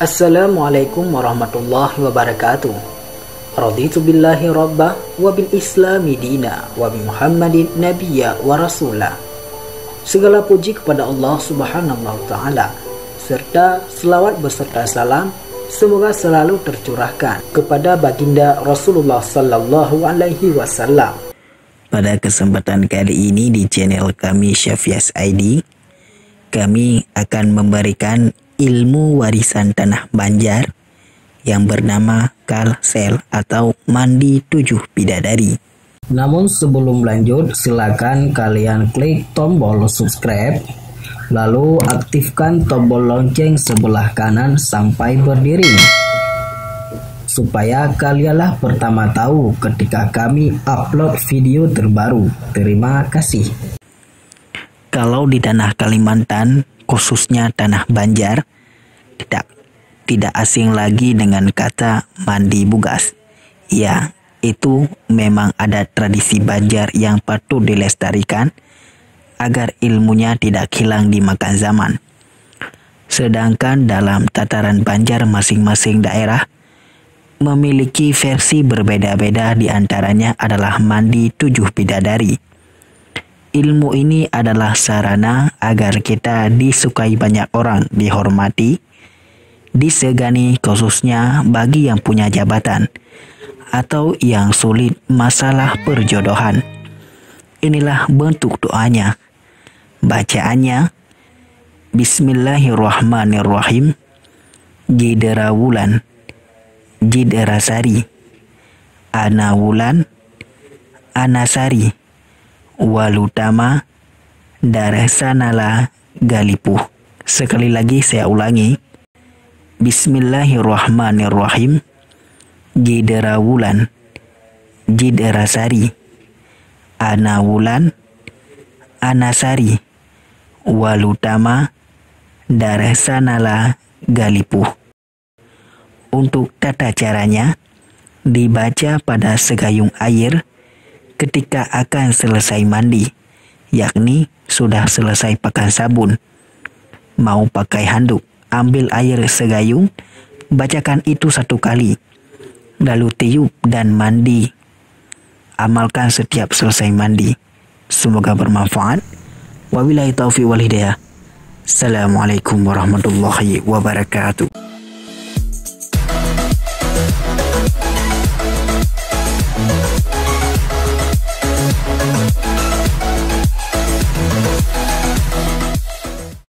Assalamualaikum warahmatullahi wabarakatuh. Raditu billahi rabba wa bil islami dina wa bi Muhammadin nabiyya wa rasula. Segala puji kepada Allah Subhanahu wa taala serta selawat beserta salam semoga selalu tercurahkan kepada baginda Rasulullah sallallahu alaihi wasallam. Pada kesempatan kali ini di channel kami Syafias ID, kami akan memberikan ilmu warisan tanah Banjar yang bernama Kalsel atau mandi 7 bidadari. Namun sebelum lanjut, silakan kalian klik tombol subscribe, lalu aktifkan tombol lonceng sebelah kanan sampai berdiri, supaya kalianlah pertama tahu ketika kami upload video terbaru. Terima kasih. Kalau di tanah Kalimantan, khususnya tanah Banjar, tidak asing lagi dengan kata mandi bugas. Ya, itu memang ada tradisi Banjar yang patut dilestarikan agar ilmunya tidak hilang dimakan zaman. Sedangkan dalam tataran Banjar masing-masing daerah memiliki versi berbeda-beda, di antaranya adalah mandi 7 bidadari. Ilmu ini adalah sarana agar kita disukai banyak orang, dihormati, disegani, khususnya bagi yang punya jabatan atau yang sulit masalah perjodohan. Inilah bentuk doanya. Bacaannya, Bismillahirrahmanirrahim. Jidera wulan, jidera sari, ana wulan, anasari, walutama, daresanala galipuh. Sekali lagi saya ulangi. Bismillahirrahmanirrahim. Jidera wulan, jidera sari, ana wulan, anasari, walutama, daresanala galipuh. Untuk tata caranya, dibaca pada segayung air ketika akan selesai mandi, yakni sudah selesai pakai sabun. Mau pakai handuk, ambil air segayung, bacakan itu 1 kali, lalu tiup dan mandi. Amalkan setiap selesai mandi. Semoga bermanfaat. Wabillahi taufiq wal hidayah. Assalamualaikum warahmatullahi wabarakatuh.